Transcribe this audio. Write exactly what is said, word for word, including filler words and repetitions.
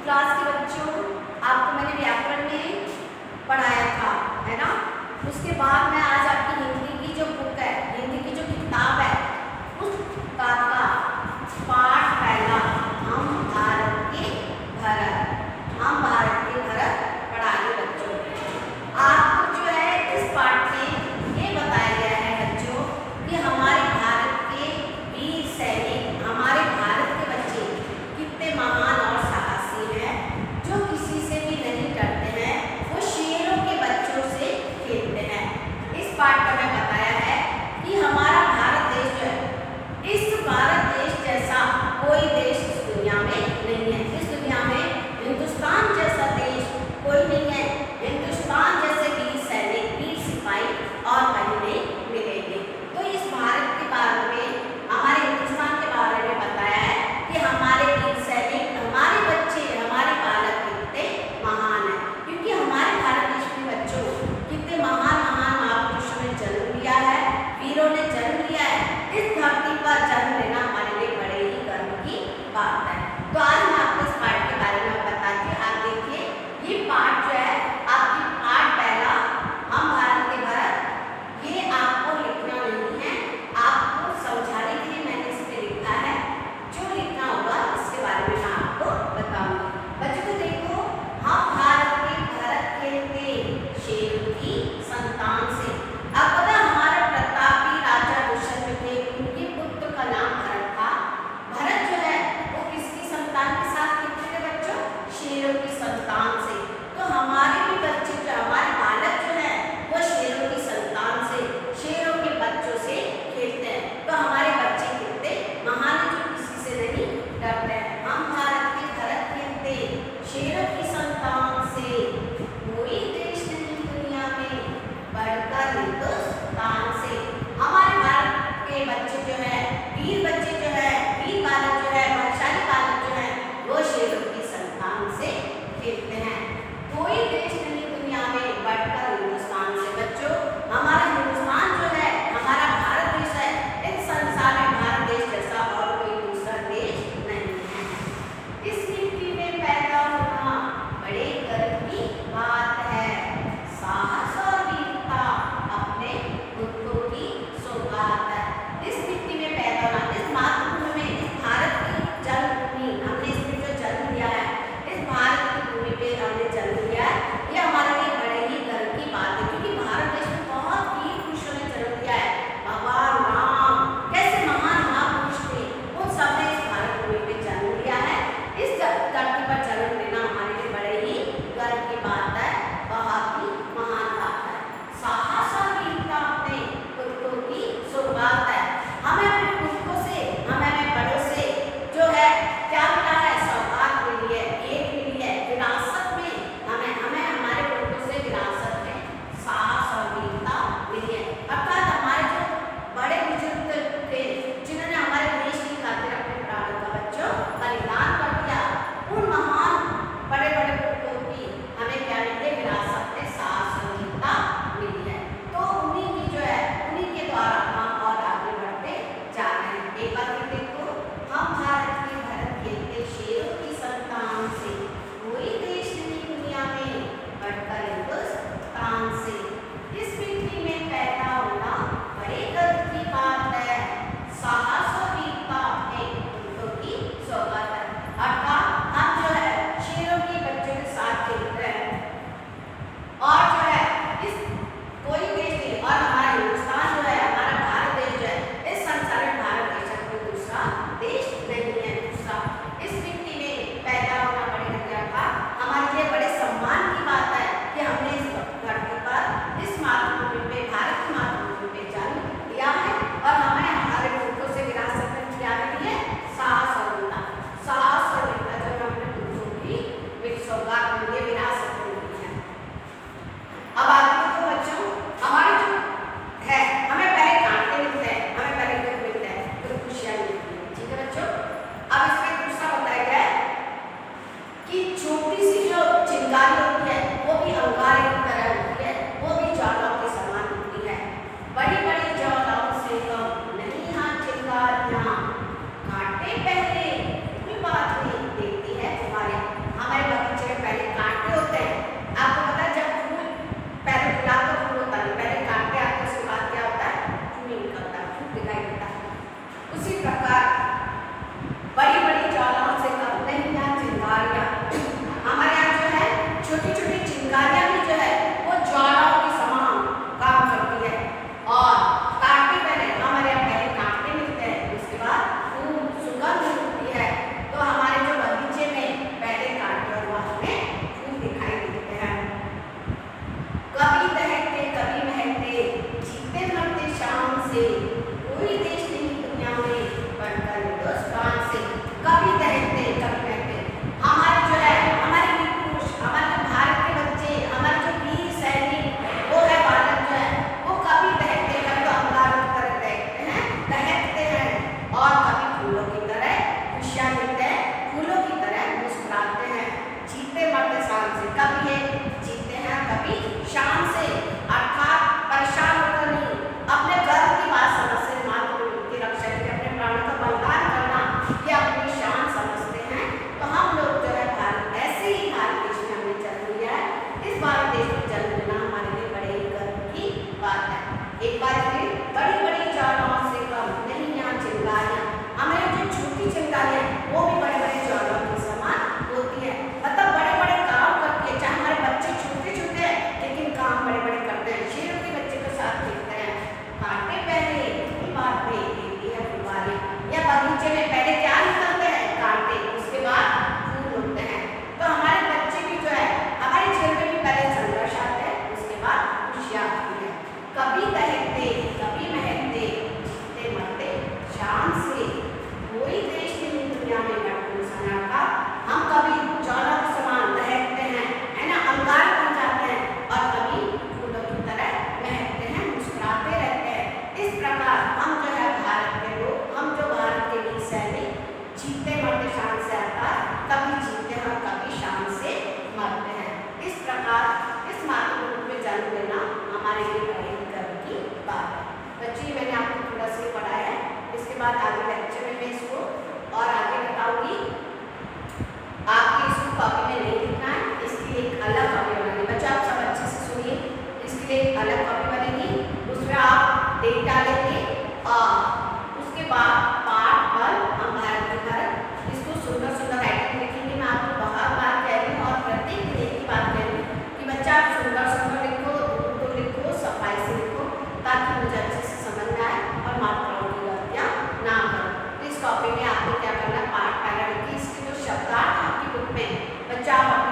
Class के बच्चों, आपको मैंने व्याकरण में पढ़ाया था, है ना। उसके बाद मैं आज आपकी हिंदी की जो बुक है, हिंदी की जो किताब है, उस किताब का पाठ पहला, हम भारत के भरत, हम भारत के भरत पढ़ाइए बच्चों। आपको जो है इस पाठ में ये बताया गया है बच्चों कि हमारे भारत के वीर सैनिक, हमारे भारत के बच्चे कितने महान और साहसी हैं, जो किसी हमारे लिए पढ़ाई करने की बात है। बच्चों ये मैंने आपको थोड़ा सा पढ़ाया है, इसके बाद आगे लेक्चर में मैं इसको और आगे बताऊंगी। आपकी इसको कॉपी में नहीं लिखना है, इसके लिए एक अलग कॉपी बनानी। बच्चों आप सब अच्छे से सुनिए, इसके लिए एक अलग कॉपी बनेगी, उसमें आप डेट डालेंगे और उसके बाद पार्ट वन हम भारत के भारत इसको सुंदर सुंदर राइटिंग लिखेंगे। मैं आपको बहुत बार कह रही हूँ और प्रत्येक दिन की बात कह रही हूँ कि बच्चा आप सुंदर सुंदर लिखो, तो लिखो, सफाई से लिखो, ताकि मुझे अच्छे से समझ में आए और मात्राओं की गलतियाँ ना करो। तो इस कॉपी में आपको क्या करना है, पार्ट पहला लिखिए, इसके जो शब्दार्थ आपकी बुक में बच्चा आप